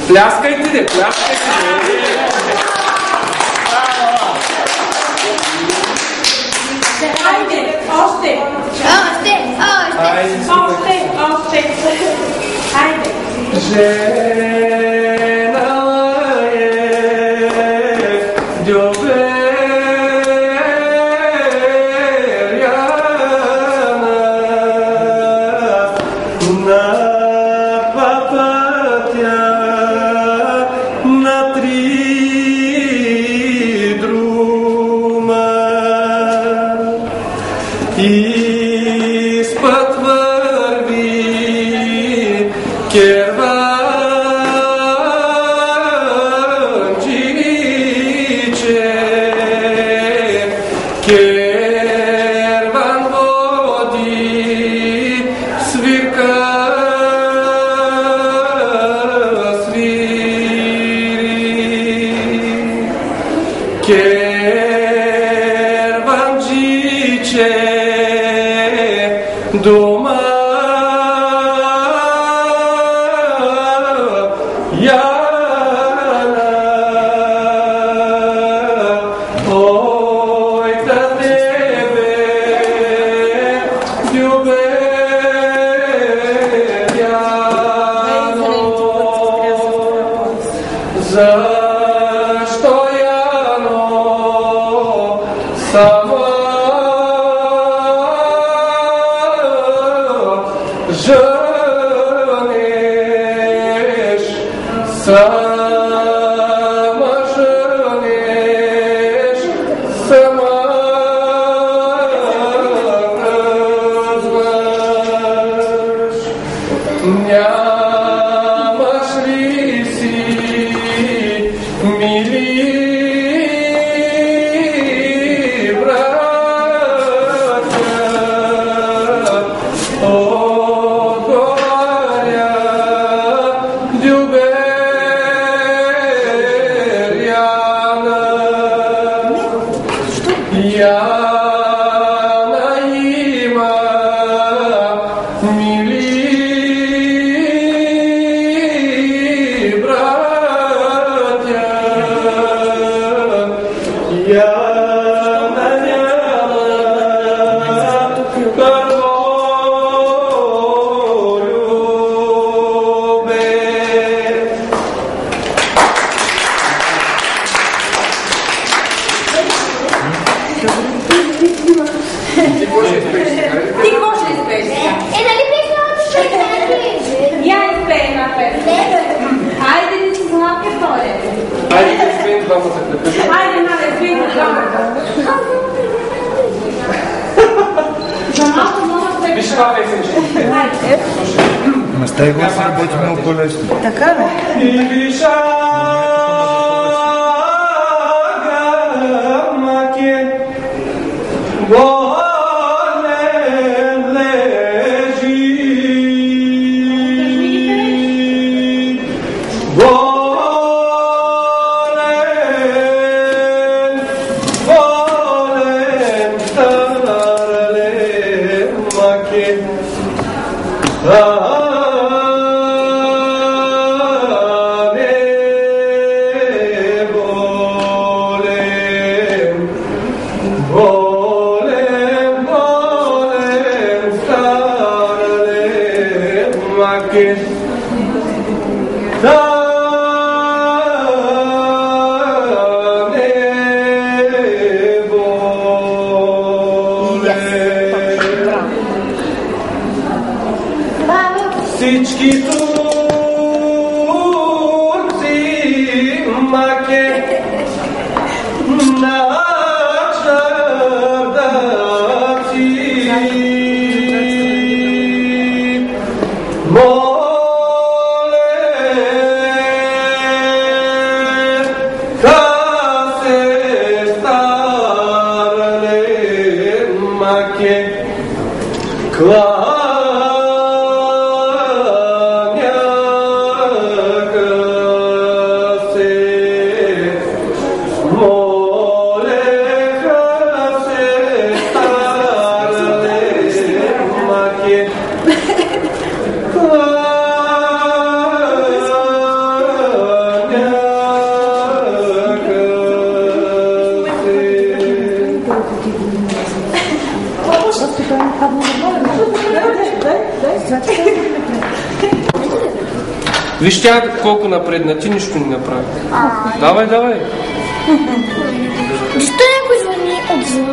Пляскайте, пляскайте. Хайде, още. Хайде. Жена дома Яна, ой, да тебе любе Яно, защо Яно сама жениш, сама жениш, сама разваш. Нямаш ли си мили Яна има мили братя, Яна няма първо любе. Ти може да изпееш? Нали песня от спектакли? Я изпея една песня. Айде да си сладка толя. Айде да изпеем двамата, да кажем. Айде, да изпеем двамата. За малко много спектакли. Виж това песенче. Ма с тази глас работи много по-лесно. Така бе. И виша гамаке болен лежи, болен тарален маке. Ave Виж тя колко напредна, ти нищо не направи. Давай, давай. Защо някой звъни отзад?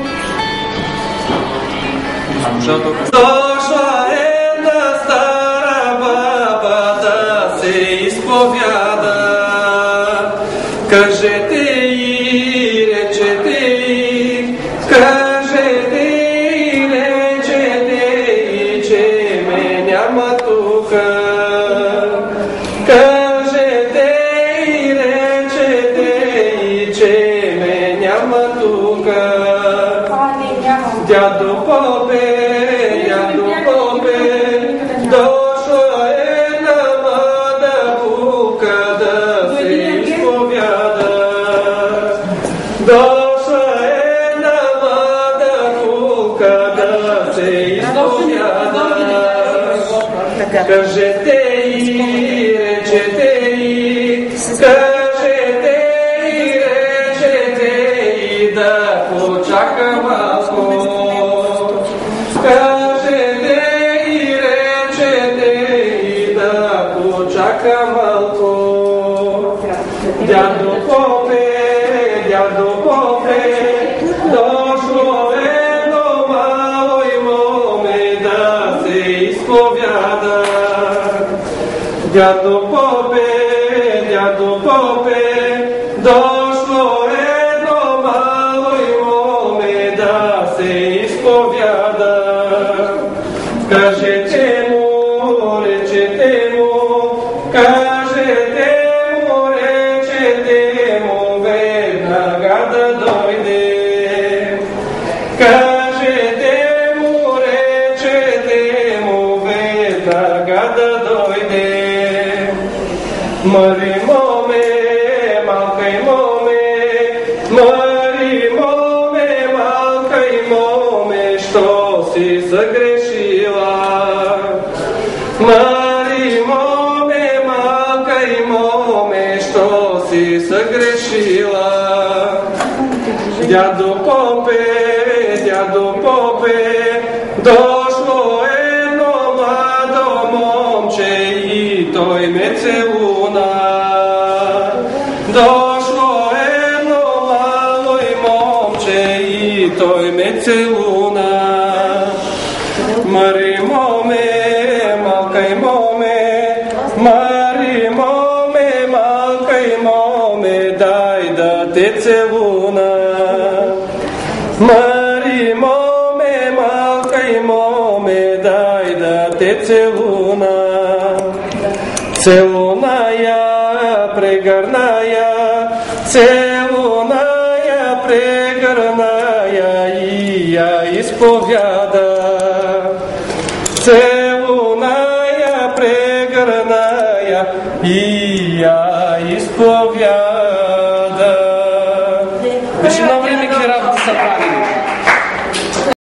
Дошла една стара баба да се изповяда. Кажете и речете и, кажете и речете и, че ме няма тука. Кажете и речете и, че ме няма тука. Дядо Попе, дошла една млада кука да се изповяда. Дошла една млада кука да се изповяда. Кажете и речете и, кажете и речете и, да почака малко. Кажете и речете и, да почака малко. Дядо Попе, дошло едно мало и моме да се изповяда. Дядо Попе, дошло едно мало и моме да се изповяда. Кажете му, речете му, кажете му, речете му, веднага да дойде. Кажете му, речете му, веднага да дойде. Мари моме, малка и моме, мари моме, малка и моме, що си съгрешила. Мари моме, малка и моме, що си съгрешила. Дядо Попе, дошло едно младо момче и той ме целуна. Дошло едно мало и момче и той ме целуна. Мари моме, малка и моме, мари моме, малка и моме, дай да те целуна. Мари моме, малка и моме, дай да те целуна. Целуна я, прегърна я, целуна я, прегърна я и я изповяда. Целуна я, прегърна я и я изповяда. Вече на време какви работи са прави.